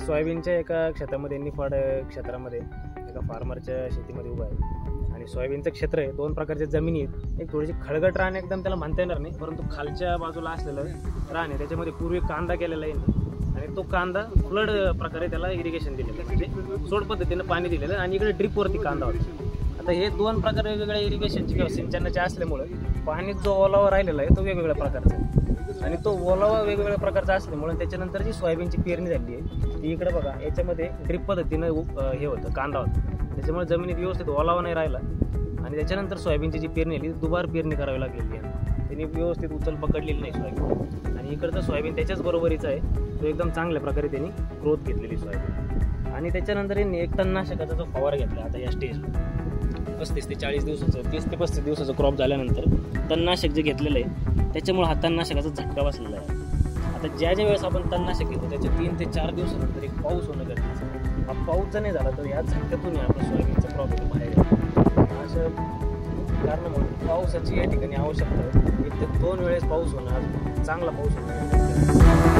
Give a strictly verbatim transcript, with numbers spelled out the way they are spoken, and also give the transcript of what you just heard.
सोयाबीनच्या एका क्षेत्रामध्ये निफाड क्षेत्रामध्ये एका फार्मरच्या शेतीमध्ये उभा आहे आणि सोयाबीनचं क्षेत्र आहे. दोन प्रकारच्या जमिनी आहेत. एक थोडीशी खळगट रान एकदम त्याला म्हणता येणार नाही, परंतु खालच्या बाजूला असलेलं रान आहे त्याच्यामध्ये पूर्वी कांदा केलेला आहे आणि तो कांदा फ्लड प्रकारे त्याला इरिगेशन दिलेलं आहे, म्हणजे सोड पद्धतीनं पाणी दिलेलं आहे आणि इकडे ड्रिपवरती कांदा होता. आता हे दोन प्रकार वेगवेगळ्या इरिगेशनचे किंवा सिंचनाचे असल्यामुळे पाणी जो ओलावा राहिलेला आहे तो वेगवेगळ्या प्रकारचा आहे आणि तो ओलावा वेगवेगळ्या प्रकारचा असल्यामुळे त्याच्यानंतर जी सोयाबीनची पेरणी झाली आहे ती इकडे बघा याच्यामध्ये ड्रिप पद्धतीनं हे होतं कांदा होता, त्याच्यामुळे जमिनीत व्यवस्थित ओलावा नाही राहिला आणि त्याच्यानंतर सोयाबीनची जी पेरणी आली दुबार पेरणी करावी लागलेली आहे. त्यांनी व्यवस्थित उचल पकडलेली नाही सोयाबीन आणि इकडचं सोयाबीन त्याच्याच बरोबरीचं आहे, तो एकदम चांगल्या प्रकारे त्यांनी ग्रोथ घेतलेली सोयाबीन. आणि त्याच्यानंतर यांनी एक तणनाशकाचा जो फवारा घेतला आता या स्टेजवर पस्तीस ते चाळीस दिवसाचं तीस ते पस्तीस दिवसाचं क्रॉप झाल्यानंतर तणनाशक जे घेतलेलं आहे त्याच्यामुळे हा तणनाशकाचा झटका बसलेला आहे. आता ज्या ज्या वेळेस आपण तणनाशक घेतो त्याच्या तीन ते चार दिवसानंतर एक पाऊस होणं गरजेचं आहे. हा पाऊस जर नाही झाला तर या झटक्यातून आपलं सोयाबीनचा क्रॉप येतो बाहेर येतो. असं कारणामुळे पावसाची या ठिकाणी आवश्यकता आहे. एक ते दोन वेळेस पाऊस होणं, चांगला पाऊस होणं